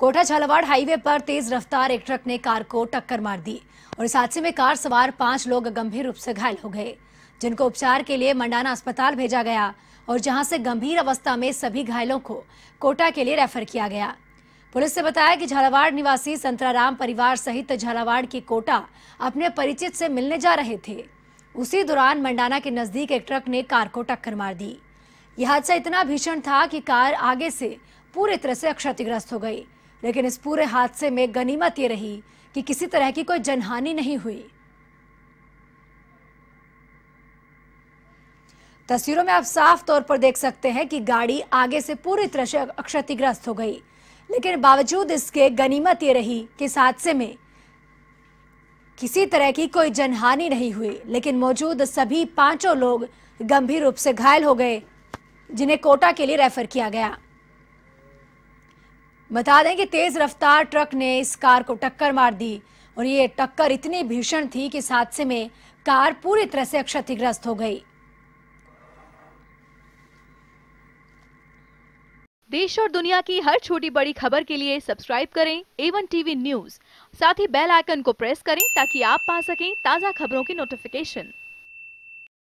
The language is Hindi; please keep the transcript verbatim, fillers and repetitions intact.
कोटा झालावाड़ हाईवे पर तेज रफ्तार एक ट्रक ने कार को टक्कर मार दी और इस हादसे में कार सवार पांच लोग गंभीर रूप से घायल हो गए, जिनको उपचार के लिए मंडाना अस्पताल भेजा गया और जहां से गंभीर अवस्था में सभी घायलों को कोटा के लिए रेफर किया गया। पुलिस ने बताया कि झालावाड़ निवासी संतराराम परिवार सहित झालावाड़ की कोटा अपने परिचित से मिलने जा रहे थे। उसी दौरान मंडाना के नजदीक एक ट्रक ने कार को टक्कर मार दी। यह हादसा इतना भीषण था कि कार आगे से पूरी तरह से क्षतिग्रस्त हो गई, लेकिन इस पूरे हादसे में गनीमत ये रही कि किसी तरह की कोई जनहानि नहीं हुई। तस्वीरों में आप साफ तौर पर देख सकते हैं कि गाड़ी आगे से पूरी तरह से क्षतिग्रस्त हो गई, लेकिन बावजूद इसके गनीमत ये रही कि इस हादसे में किसी तरह की कोई जनहानि नहीं हुई, लेकिन मौजूद सभी पांचों लोग गंभीर रूप से घायल हो गए, जिन्हें कोटा के लिए रेफर किया गया। बता दें कि तेज रफ्तार ट्रक ने इस कार को टक्कर मार दी और ये टक्कर इतनी भीषण थी कि इस हादसे में कार पूरी तरह से क्षतिग्रस्त हो गई। देश और दुनिया की हर छोटी बड़ी खबर के लिए सब्सक्राइब करें ए वन टीवी न्यूज़। साथ ही बेल आइकन को प्रेस करें ताकि आप पा सकें ताज़ा खबरों की नोटिफिकेशन।